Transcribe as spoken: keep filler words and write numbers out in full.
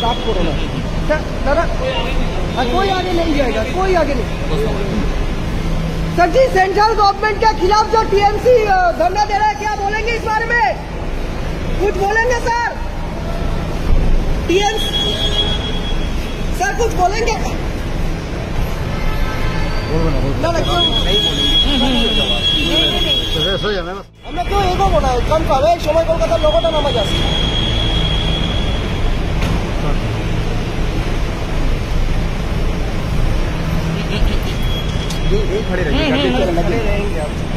दाग करो ना दादा, कोई आगे नहीं जाएगा, कोई आगे नहीं। सर जी, सेंट्रल गवर्नमेंट के खिलाफ जो टीएमसी धरना दे रहा है, क्या बोलेंगे इस बारे में? कुछ बोलेंगे सर? टीएमसी सर कुछ बोलेंगे? ना ना क्यों আমরা কেউ এগোবো না, কারণ পাবে এক সময় কলকাতার লোকটা নামা যাচ্ছে। खड़े रहेंगे।